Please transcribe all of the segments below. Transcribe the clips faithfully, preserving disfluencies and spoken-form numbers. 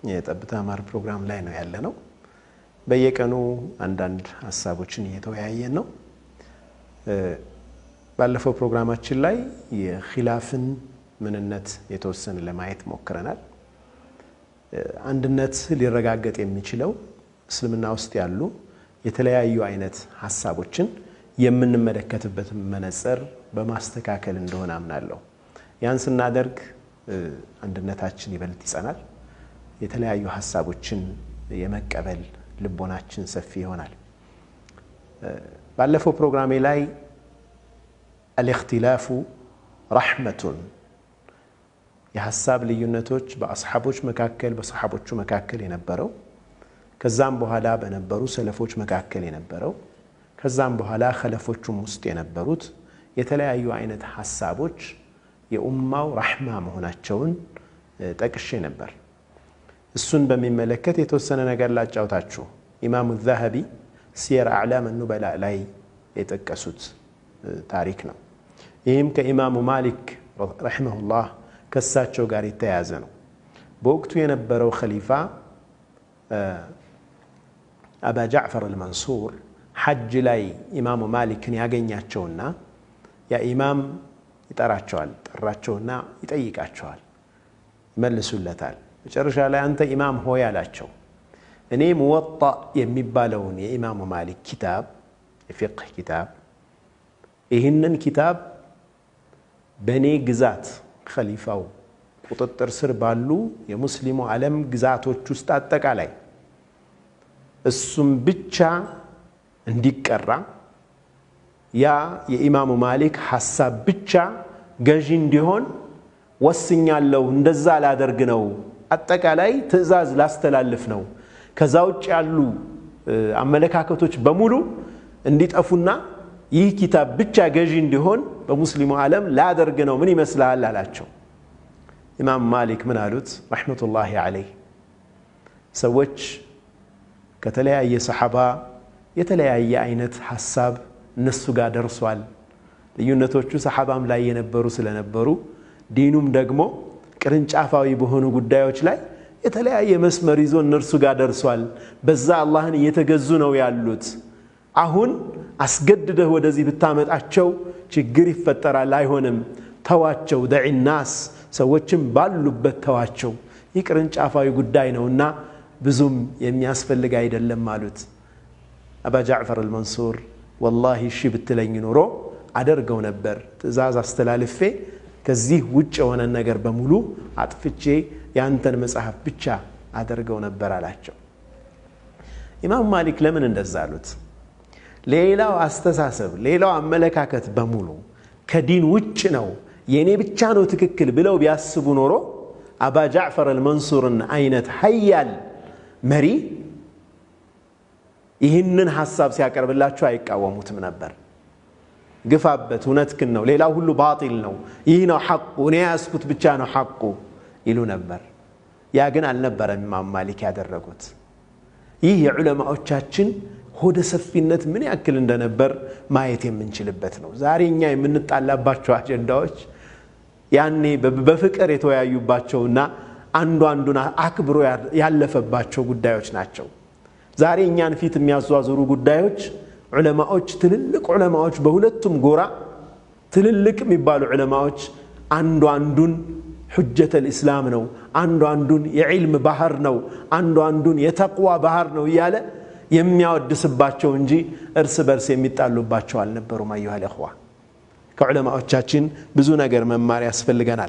የጠብታ ማር ፕሮግራም ላይ ነው ያለነው በየቀኑ አንዳንድ ሐሳቦችን እየተወያየን ነው ባለፈው ፕሮግራማችን ላይ የኺላፍን ምንነት የተወሰነ ለማየት ሞክረናል አንድነት ሊረጋገጥ የሚችለው እስልምና ውስጥ ያሉ የተለያዩ አይነት ሐሳቦችን የምንመለከትበት መነጽር በማስተካከል እንደሆነ አምናለሁ ያን ስናደርግ አንድነታችን ይበልጥ ይጸናል የተለያዩ ሐሳቦችን የመቀበል ልቦናችን ሰፊ ይሆናል ባለፈው ፕሮግራሜ ላይ الاختلاف رحمة የሐሳብ ልዩነቶች በአስሐቦች መካከል በሰሐቦቹ መካከል የነበረው ከዛም በኋላ በነበሩ ሰለፎች መካከል የነበረው ከዛም በኋላ ኸለፎቹም ውስጥ የነበሩት የተለያዩ አይነት ሐሳቦች የኡማው ረህማ መሆናቸውን ጠቅሼ ነበር እሱን በሚመለከት የተወሰነ ነገር ላጫውታችሁ ኢማሙ الذهبي ሲር አዕላም النبلاء ላይ የጠቀሱት ታሪክ ነው ይህም ከኢማሙ ማሊክ ረሂመሁላህ ከሳቸው ጋር የተያያዘ ነው በወቅቱ የነበረው ኸሊፋ አባ ጃዕፈር አልመንሱር ሐጅ ላይ ኢማሙ ማሊክን ያገኛቸውና ያ ኢማም ይጠራቸዋል ጠራቸውና ይጠይቃቸዋል ይመልሱለታል መጨረሻ ላይ አንተ ኢማም ሆይ አላቸው እኔ ሙወጣ የሚባለውን የኢማሙ ማሊክ ኪታብ የፊቅህ ኪታብ ይህንን ኪታብ በኔ ግዛት ኸሊፋው ቁጥጥር ስር ባሉ የሙስሊሙ ዓለም ግዛቶች ውስጥ አጠቃላይ እሱም ብቻ እንዲቀራ ያ የኢማሙ ማሊክ ሐሳብ ብቻ ገዢ እንዲሆን ወስኛለሁ እንደዛ ላደርግ ነው አጠቃላይ ትዕዛዝ ላስተላልፍ ነው ከዛ ውጭ ያሉ አመለካከቶች በሙሉ እንዲጠፉና ይህ ኪታብ ብቻ ገዢ እንዲሆን በሙስሊሙ ዓለም ላደርግ ነው ምን ይመስላል አላቸው ኢማም ማሊክ ምን አሉት ረህመቱላሂ ዐለይሂ ሰዎች ከተለያየ ሰሐባ የተለያየ አይነት ሐሳብ እነሱ ጋር ደርሷል ልዩነቶቹ ሰሐባም ላይ የነበሩ ስለነበሩ ዲኑም ደግሞ ቅርንጫፋዊ በሆኑ ጉዳዮች ላይ የተለያየ መስመር ይዞ እነርሱ ጋር ደርሷል በዛ አላህን እየተገዙ ነው ያሉት አሁን አስገድደህ ወደዚህ ብታመጣቸው ችግር ይፈጠራል አይሆንም ተዋቸው دع الناس ሰዎችም ባሉበት ተዋቸው ይቅርንጫፋዊ ጉዳይ ነውና ብዙም የሚያስፈልግ አይደለም ማለት አባ ጃዕፈር አልመንሱር والله እሺ ብትለኝ ኖሮ አደርገው ነበር ትዕዛዝ አስተላልፌ ከዚህ ውጭ የሆነ ነገር በሙሉ አጥፍቼ ያንተን መጽሐፍ ብቻ አደርገው ነበር አላቸው ኢማም ማሊክ ለምን እንደዛ አሉት ሌላው አስተሳሰብ ሌላው አመለካከት በሙሉ ከዲን ውጭ ነው የኔ ብቻ ነው ትክክል ብለው ቢያስቡ ኖሮ አባ ጃዕፈር አልመንሱርን አይነት ሐያል መሪ ይህንን ሐሳብ ሲያቀርብላቸው አይቃወሙትም ነበር ግፋበት እውነትክን ነው ሌላው ሁሉ ባጢል ነው ይህ ነው ሐቁ እኔ ያስኩት ብቻ ነው ሐቁ ይሉ ነበር ያ ግን አልነበረም ኢማም ማሊክ ያደረጉት ይህ የዑለማዎቻችን ሆደ ሰፊነት ምን ያክል እንደነበር ማየት የምንችልበት ነው ዛሬኛ የምንጣላባቸው አጀንዳዎች ያኔ በፍቅር የተወያዩባቸውና አንዱ አንዱን አክብሮ ያለፈባቸው ጉዳዮች ናቸው ዛሬ እኛን ፊት የሚያዟዙሩ ጉዳዮች ዑለማዎች ትልልቅ ዑለማዎች በሁለቱም ጎራ ትልልቅ የሚባሉ ዑለማዎች አንዱ አንዱን حجة الإسلام ነው አንዱ አንዱን የዒልም ባህር ነው አንዱ አንዱን የተቅዋ ባህር ነው ይያለ የሚያወድስባቸው እንጂ እርስ በርስ የሚጣሉባቸው አልነበሩም አዩሃ الإخوة ከዑለማዎቻችን ብዙ ነገር መማር ያስፈልገናል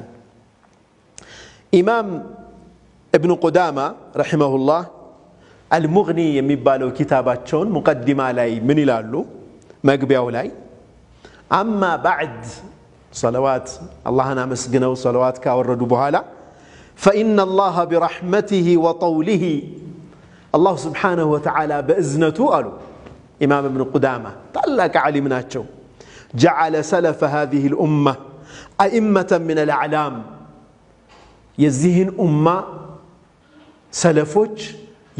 ኢማም ابن قدامة رحمه الله المغني የሚባለው ኪታባቸውን ሙቀዲማ ላይ ምን ይላሉ መግቢያው ላይ اما بعد صلوات الله نامسغنوا صلوات كاوردوا بحالا فإن الله برحمته وطوله الله سبحانه وتعالى بإذنته قالوا إمام ابن قدامة طلق علمناቸው جعل سلف هذه الأمة أئمة من الأعلام يزهن أمة سلفوች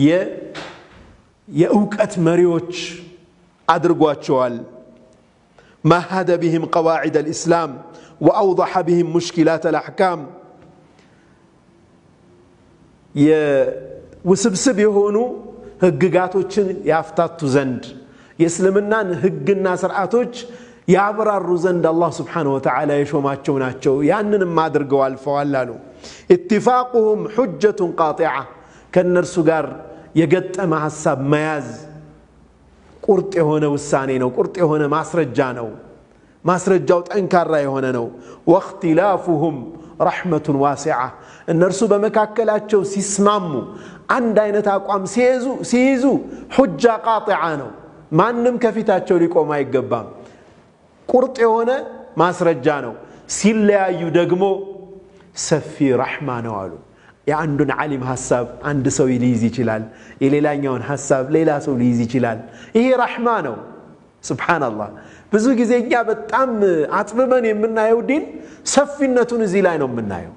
የእውቀት መሪዎች አድርጓቸዋል مهد بهم قواعد الإسلام وأوضح بهم مشكلات الأحكام የውስብስብ የሆኑ ህግጋቶችን ያፍታቱ ዘንድ የእስልምናን ህግና ሥርዓቶች ያብራሩ ዘንድ አላህ Subhanahu Wa Ta'ala የሾማቸው ናቸው ያንንም አድርገው አልፈዋል አሉ اتفاقهم حجة قاطعة ከነርሱ ጋር የገጠመ ሐሳብ መያዝ ቁርጥ የሆነ ውሳኔ ነው ቁርጥ የሆነ ማስረጃ ነው ማስረጃው ጠንካራ የሆነ ነው واختلافهم رحمة واسعة እነርሱ በመካከላቸው ሲስማሙ አንድ አይነት አቋም ሲይዙ ሲይዙ حجة قاطعة ነው ማንንም ከፊታቸው ሊቆም አይገባም ቁርጥ የሆነ ማስረጃ ነው ሲለያዩ ደግሞ ሰፊ ረህማ ነው አሉ የአንዱን ዓሊም ሐሳብ አንድ ሰው ሊይዝ ይችላል የሌላኛውን ሐሳብ ሌላ ሰው ሊይዝ ይችላል ይሄ ረህማ ነው ሱብሃንአላህ ብዙ ጊዜኛ በጣም አጥብበን የምናየው ዲን ሰፊነቱን እዚህ ላይ ነው የምናየው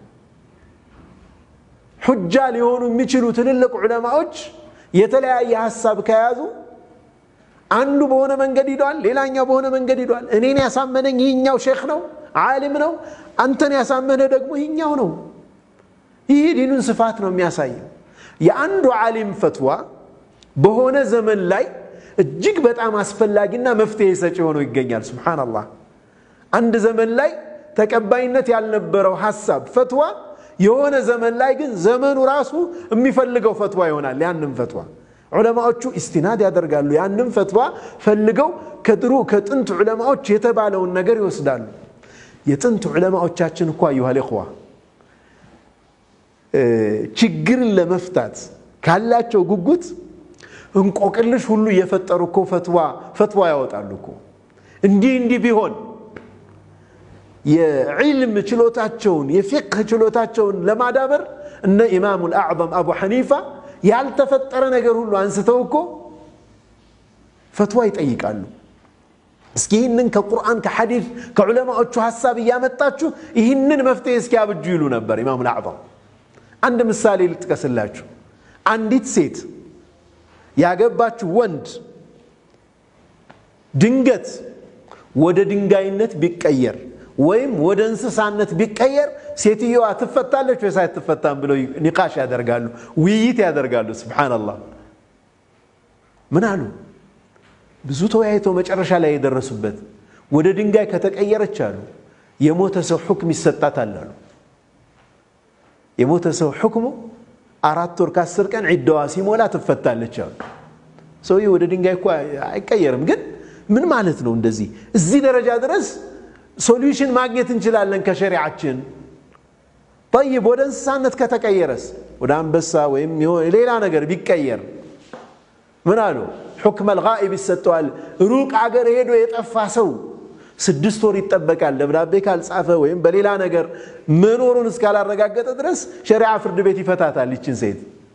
ሁጃ ሊሆኑ የሚችሉ ትልልቅ ዑለማዎች የተለያየ ሐሳብ ከያዙ አንዱ በሆነ መንገድ ይዷል ሌላኛው በሆነ መንገድ ይዷል እኔን ያሳመነኝ ይኛው ሼክ ነው ዓሊም ነው አንተን ያሳመነ ደግሞ ይኛው ነው ይሄ ዲኑን ስፋት ነው የሚያሳየው የአንዱ ዓሊም ፈትዋ በሆነ ዘመን ላይ እጅግ በጣም አስፈላጊና መፍትሄ ሰጪ ሆኖ ይገኛል ሱብሃንአላህ አንድ ዘመን ላይ ተቀባይነት ያልነበረው ሐሳብ ፈትዋ የሆነ ዘመን ላይ ግን ዘመኑ ራሱ የሚፈልገው ፈትዋ ይሆናል ያንን ፈትዋ ዑለማዎቹ ኢስቲናድ ያደርጋሉ ያንን ፈትዋ ፈልገው ከድሩ ከጥንት ዑለማዎች የተባለውን ነገር ይወስዳሉ የጥንት ዑለማዎቻችን እንኳ አዩሃ ኢኽዋ ችግር ለመፍታት ካላቸው ጉጉት እንቆቅልሽ ሁሉ የፈጠሩ እኮ ፈትዋ ፈትዋ ያወጣሉ እኮ እንዲህ እንዲህ ቢሆን የዕልም ችሎታቸውን የፊቅህ ችሎታቸውን ለማዳበር እነ ኢማሙ አልአዕዘም አቡ ሐኒፋ ያልተፈጠረ ነገር ሁሉ አንስተው እኮ ፈትዋ ይጠይቃሉ እስኪ ይህንን ከቁርአን ከሐዲስ ከዑለማዎቹ ሐሳብ ያመጣችሁ ይህንን መፍትሄ እስኪ አብጁ ይሉ ነበር ኢማሙ አልአዕዘም አንድ ምሳሌ ልጥቀስላችሁ አንዲት ሴት ያገባችሁ ወንድ ድንገት ወደ ድንጋይነት ቢቀየር ወይም ወደ እንስሳነት ቢቀየር ሴትየዋ ትፈታለች ወይስ አትፈታም ብለው ንቃሽ ያደርጋሉ ውይይት ያደርጋሉ ሱብሃንአላህ ምን አሉ ብዙ ተወያይተው መጨረሻ ላይ የደረሱበት ወደ ድንጋይ ከተቀየረች አሉ የሞተ ሰው ሁክም ይሰጣታል አሉ የሞተ ሰው ሁክሙ አራት ወር ከአስር ቀን ዒዳዋ ሲሞላ ትፈታለች አሉ ሰውዬው ወደ ድንጋይ እኮ አይቀየርም ግን ምን ማለት ነው እንደዚህ እዚህ ደረጃ ድረስ ሶሉሽን ማግኘት እንችላለን ከሸሪዓችን طيب ወደ እንስሳነት ከተቀየረስ ወደ አንበሳ ወይም ሌላ ነገር ቢቀየር ምን አሉ ሁክም الغائب ይሰጣል ሩቅ አገር ሄዶ የጠፋ ሰው ስድስት ወር ይጠበቃል ደብዳቤ ካልጻፈ ወይም በሌላ ነገር መኖሩን እስካላረጋገጠ ድረስ ሸሪዓ ፍርድ ቤት ይፈታታል ይችን ሴት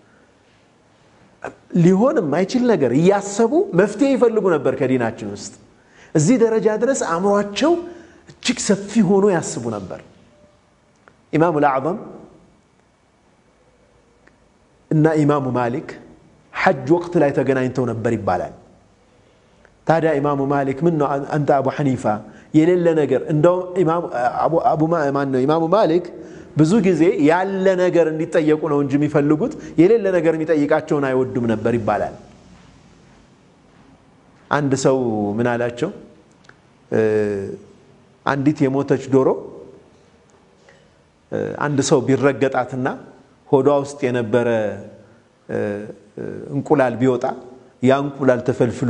ሊሆን የማይችል ነገር ያሰቡ መፍትሄ ይፈልጉ ነበር ከዲናችን ውስጥ እዚህ ደረጃ ድረስ አእምሯቸው እጅግ ሰፊ ሆኖ ያስቡ ነበር ኢማሙ አልአዕዘም እና ኢማሙ ማሊክ ሐጅ ወቅት ላይ ተገናኝተው ነበር ይባላል ታዲያ ኢማሙ ማሊክ ምን ነው አንተ አቡ ሐኒፋ የሌለ ነገር እንደው ኢማሙ አቡ አቡ ማን ነው ኢማሙ ማሊክ ብዙ ጊዜ ያለ ነገር እንዲጠየቁ ነው እንጂ የሚፈልጉት የሌለ ነገር የሚጠይቃቸውን አይወዱም ነበር ይባላል አንድ ሰው ምን አላቸው አንዲት የሞተች ዶሮ አንድ ሰው ቢረገጣትና ሆዷ ውስጥ የነበረ እንቁላል ቢወጣ ያ እንቁላል ተፈልፍሎ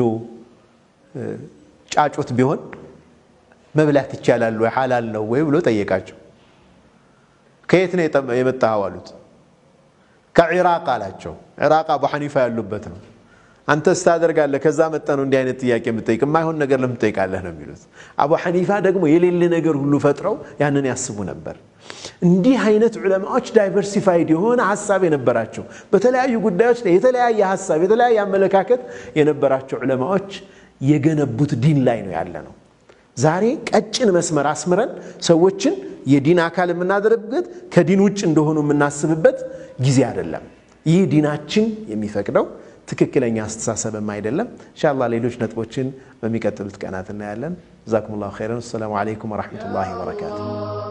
ጫጩት ቢሆን መብላት ይቻላል ወይ ሐላል ነው ወይ ብሎ ጠየቃቸው ከየት ነው የመጣው አሉት ከኢራቅ አላቸው ኢራቅ አቡ ሐኒፋ ያሉበት ነው አንተ ስታደርጋለህ ከዛ መጣ ነው እንዲህ አይነት ጥያቄ የምትጠይቅ ማይሆን ነገር ለምን ትጠይቃለህ ነው የሚሉት አቡ ሐኒፋ ደግሞ የሌለ ነገር ሁሉ ፈጥረው ያንን ያስቡ ነበር እንዲህ አይነት ዑለማዎች ዳይቨርሲፋይድ የሆነ ሐሳብ የነበራቸው በተለያዩ ጉዳዮች ላይ የተለያየ ሐሳብ የተለያየ አመለካከት የነበራቸው ዑለማዎች የገነቡት ዲን ላይ ነው ያለ ነው ዛሬ ቀጭን መስመር አስመረን ሰዎችን የዲን አካል የምናደርግበት ከዲን ውጭ እንደሆኑ የምናስብበት ጊዜ አይደለም ይህ ዲናችን የሚፈቅደው ትክክለኛ አስተሳሰብም አይደለም ኢንሻአላህ ሌሎች ነጥቦችን በሚቀጥሉት ቀናት እናያለን ጀዛኩሙላሁ ኸይራን ሰላም አለይኩም ወራህመቱላሂ ወበረካቱሁ